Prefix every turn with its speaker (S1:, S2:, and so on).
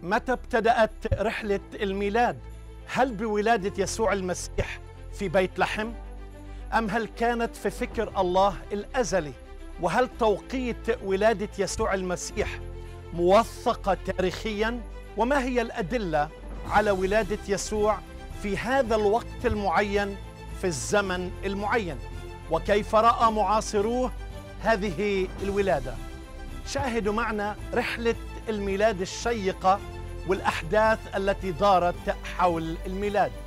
S1: متى ابتدأت رحلة الميلاد؟ هل بولادة يسوع المسيح في بيت لحم؟ أم هل كانت في فكر الله الأزلي؟ وهل توقيت ولادة يسوع المسيح موثقة تاريخياً؟ وما هي الأدلة على ولادة يسوع في هذا الوقت المعين في الزمن المعين؟ وكيف رأى معاصروه هذه الولادة؟ شاهدوا معنا رحلة الميلاد الشيقة والأحداث التي دارت حول الميلاد.